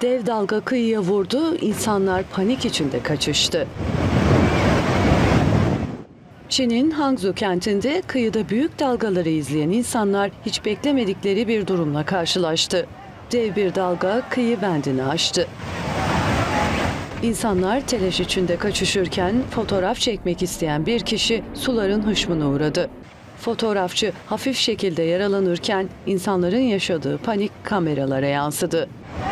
Dev dalga kıyıya vurdu, insanlar panik içinde kaçıştı. Çin'in Hangzhou kentinde kıyıda büyük dalgaları izleyen insanlar hiç beklemedikleri bir durumla karşılaştı. Dev bir dalga kıyı bendini aştı. İnsanlar telaş içinde kaçışırken fotoğraf çekmek isteyen bir kişi suların hışmına uğradı. Fotoğrafçı hafif şekilde yaralanırken insanların yaşadığı panik kameralara yansıdı.